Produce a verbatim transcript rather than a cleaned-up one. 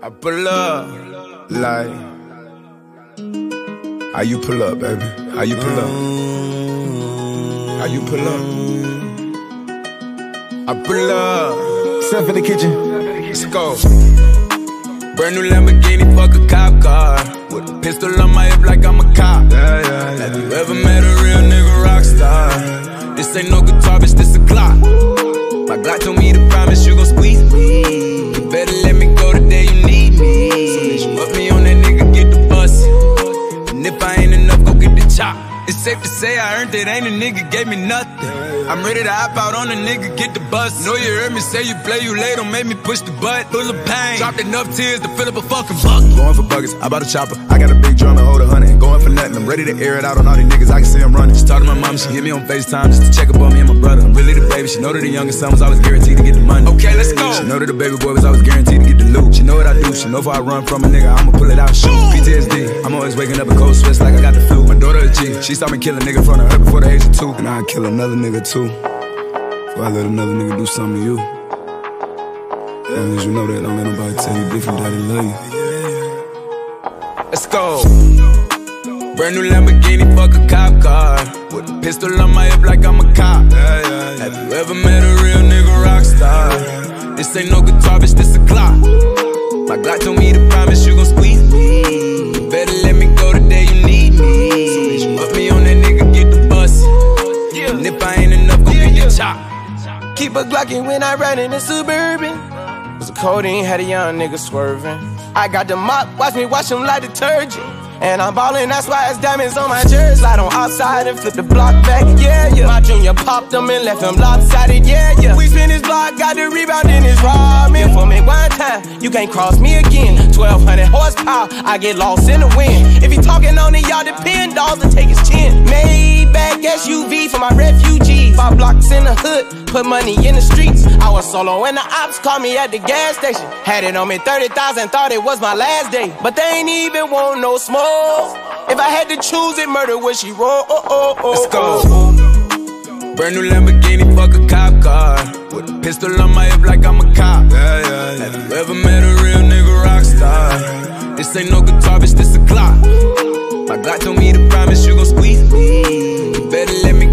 I pull up, like, how you pull up, baby? How you pull up? How you pull up? I pull up. Seth in the kitchen. Let's go. Brand new Lamborghini, fuck a cop car. With a pistol on my hip like I'm a cop. Yeah, yeah, yeah. Have you ever met a real nigga RockStar? This ain't no guitar, bitch, this a Glock. My Glock told me to promise you gon' squeeze me. You better let me go the day you need me. So bitch, you put me on that nigga, get the bus. And if I ain't enough, go get the chop. It's safe to say I earned it, ain't a nigga gave me nothing. I'm ready to hop out on a nigga, get the bus. Know you heard me say you play, you late, don't make me push the butt. Full of pain, dropped enough tears to fill up a fucking bucket. Going for buckets, I bought a chopper. I got a big drum and hold a hundred. Going for nothing, I'm ready to air it out on all these niggas, I can see them running. She talked to my mom, she hit me on FaceTime just to check up on me and my brother. I'm really the baby, she know that the youngest son was always guaranteed to get the money. Okay, let's go. She know that the baby boy was always guaranteed to get the loot. She know what I do, she know if I run from a nigga, I'ma pull it out and shoot. P T S D, I'm always waking up in cold sweats like I got the flu. My daughter a G, she saw me kill a nigga in front of her before the age of two. And I'd kill another nigga too, before I let another nigga do something to you. As long as you know that, don't let nobody tell you different, daddy love you. Let's go. Brand new Lamborghini, fuck a cop car. With a pistol on my hip like I'm a cop. Yeah, yeah, yeah. Have you ever met a real nigga RockStar? This ain't no guitar, bitch, this a Glock. My Glock told me to promise you gon' squeeze me. You better let me go the day you need me. So bitch, you put me on that nigga, get the bus. Yeah. And if I ain't enough, go get your chop. Keep a Glockin' when I ride in the Suburban. Cause the codeine had a young nigga swerving. I got the mop, watch me wash him like detergent. And I'm ballin', that's why it's diamonds on my jersey. Slide on outside and flip the block back, yeah, yeah. My junior popped him and left him lopsided, yeah, yeah. We spin his block, got the rebound in his ramen. For me one time, you can't cross me again. twelve hundred horsepower, I get lost in the wind. If he talking on it, y'all depend, dolls to take his chin. Maybach S U V for my refugees. Five blocks in the hood, put money in the streets. I was solo and the ops called me at the gas station. Had it on me thirty thousand, thought it was my last day. But they ain't even want no smoke. If I had to choose it, murder would she roll? Oh, oh, oh, let's go. Brand new Lamborghini, fuck a cop car. With a pistol on my hip like I'm a cop. Yeah, yeah, yeah. Have you ever met a real nigga RockStar? This ain't no guitar, bitch, this a Glock. My Glock told me to promise you gon' squeeze me. You better let me